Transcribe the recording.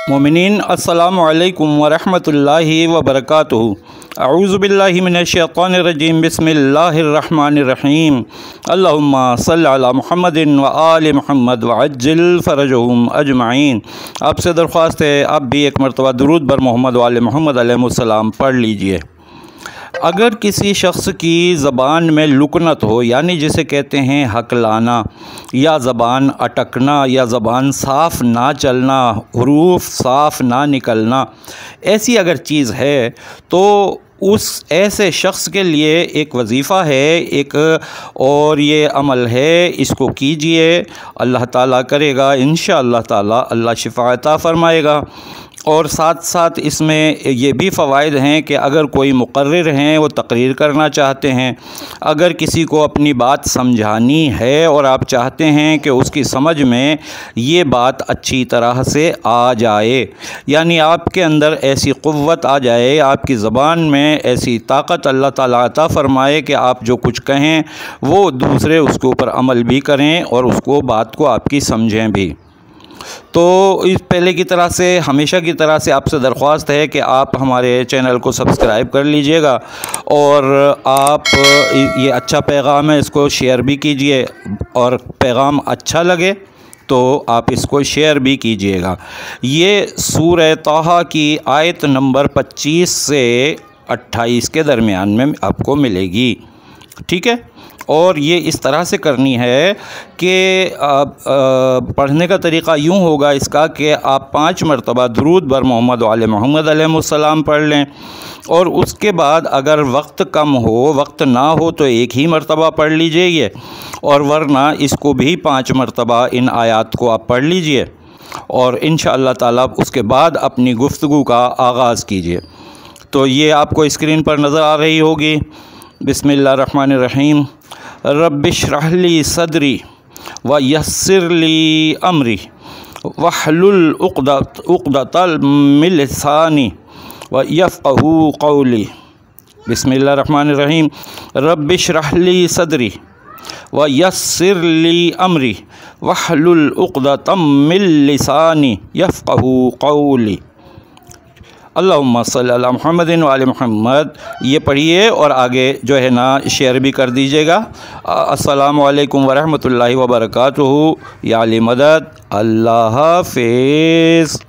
मोमिनीन अस्सलामु अलैकुम वरहमतुल्लाहि वबरकातुहू। अऊज़ु बिल्लाहि मिनश्शैतानिर्रजीम बिस्मिल्लाहिर्रहमानिर्रहीम। अल्लाहुम्मा सल्लि अला मुहम्मदिन व आलि मुहम्मद व अज्जिल फ़रजहुम अजमाइन। आपसे दरख्वास्त है आप भी एक मरतबा दुरूद बर मोहम्मद व आले मोहम्मद अलैहिस्सलाम पढ़ लीजिए। अगर किसी शख्स की ज़बान में लुकनत हो, यानी जिसे कहते हैं हकलाना, या ज़बान अटकना, या ज़बान साफ़ ना चलना, हुरूफ साफ़ ना निकलना, ऐसी अगर चीज़ है तो उस ऐसे शख्स के लिए एक वजीफ़ा है एक, और ये अमल है, इसको कीजिए, अल्लाह ताला करेगा इंशाअल्लाह ताला अल्लाह शिफ़ा अता फ़रमाएगा। और साथ साथ इसमें ये भी फ़वाइद हैं कि अगर कोई मुक़र्रिर हैं वो तकरीर करना चाहते हैं, अगर किसी को अपनी बात समझानी है और आप चाहते हैं कि उसकी समझ में ये बात अच्छी तरह से आ जाए, यानी आपके अंदर ऐसी क़ुव्वत आ जाए, आपकी ज़बान में ऐसी ताकत अल्लाह ताला अता फ़रमाए कि आप जो कुछ कहें वो दूसरे उसके ऊपर अमल भी करें और उसको बात को आपकी समझें भी। तो इस पहले की तरह से, हमेशा की तरह से आपसे दरख्वास्त है कि आप हमारे चैनल को सब्सक्राइब कर लीजिएगा और आप ये अच्छा पैगाम है इसको शेयर भी कीजिए, और पैगाम अच्छा लगे तो आप इसको शेयर भी कीजिएगा। ये सूरह तहा की आयत नंबर 25 से 28 के दरमियान में आपको मिलेगी, ठीक है। और ये इस तरह से करनी है कि पढ़ने का तरीक़ा यूँ होगा इसका कि आप 5 मरतबा दुरूद बर मोहम्मद वाले मोहम्मद अलैहिस्सलाम पढ़ लें, और उसके बाद अगर वक्त कम हो, वक्त ना हो तो एक ही मरतबा पढ़ लीजिए ये, और वरना इसको भी 5 मरतबा इन आयात को आप पढ़ लीजिए, और इंशाअल्लाह ताला उसके बाद अपनी गुफ्तगू का आगाज़ कीजिए। तो ये आपको स्क्रीन पर नज़र आ रही होगी। बिस्मिल्लाहिर्रहमानिर्रहीम। रब्बिश्रहली सदरी व यस्सिरली अमरी वहलुल उक़दतल मिन लिसानी व यफ़क़हू क़ौली। बिस्मिल्लाहिर्रहमानिर्रहीम। रब्बिश्रहली सदरी व यस्सिरली अमरी वहलुल उक़दतम मिन लिसानी यफ़क़हू क़ौली। अल्लाहुम्मा सल्लि अला मुहम्मदिन व आलि मुहम्मद। ये पढ़िए और आगे जो है ना शेयर भी कर दीजिएगा। अस्सलामु अलैकुम व रहमतुल्लाहि व बरकातुहू। या अली मदद। अल्लाह हाफ़िज़।